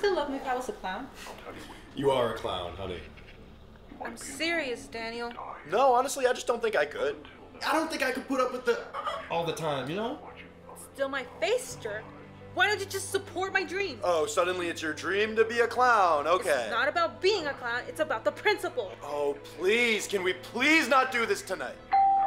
still love me if I was a clown? You are a clown, honey. I'm serious, Daniel. No, honestly, I just don't think I could. I don't think I could put up with the all the time, you know? Still my face jerk. Why don't you just support my dream? Oh, suddenly it's your dream to be a clown. Okay. It's not about being a clown, it's about the principle. Oh, please, can we please not do this tonight?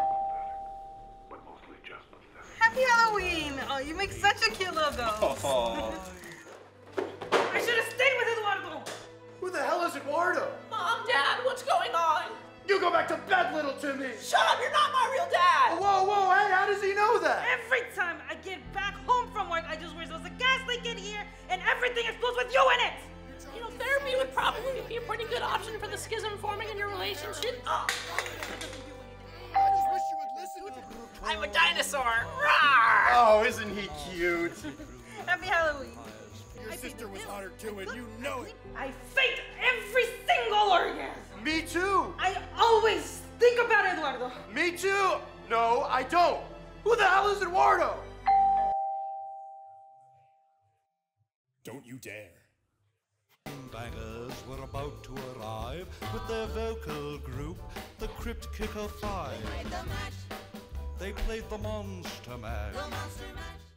Happy Halloween! Oh, you make such a cute logo. Oh. I should have stayed with Eduardo. Who the hell is Eduardo? Mom, Dad, what's going on? You go back to bed, little Timmy! Shut up, you're not my real dad! Whoa, whoa, hey, how does he know that? Every time I get back home from work, I just wish there was a gas leak in here and everything explodes with you in it! You know, therapy would probably be a pretty good option for the schism forming in your relationship. I just wish you would listen to me. I'm a dinosaur! Rawr! Oh, isn't he cute? Happy Halloween. Your sister was hotter too, and you know it. I faked every single orgasm. Me too! I always think about Eduardo. Me too! No, I don't! Who the hell is Eduardo? Don't you dare. Bangers were about to arrive with their vocal group, the Crypt Kicker Five. They played the Monster Mash.